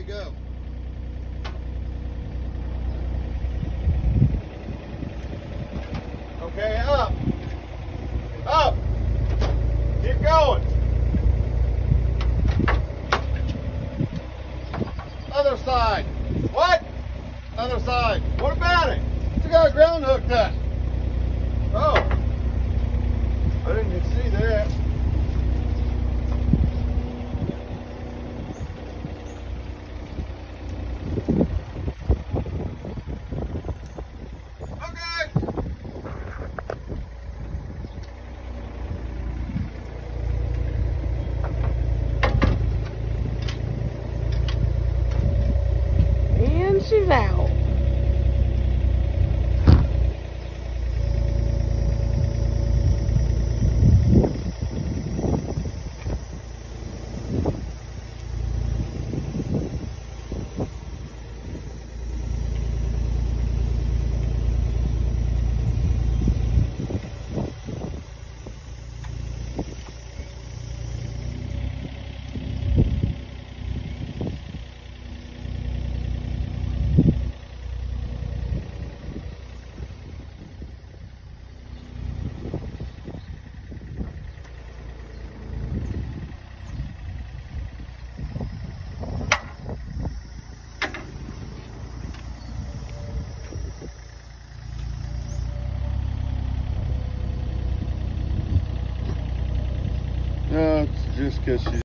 go. Okay, up. Up. Keep going. Other side. What? Other side. What about it? You got a ground hooked up. Oh. I didn't even see that. And she's out. No, it's just because she's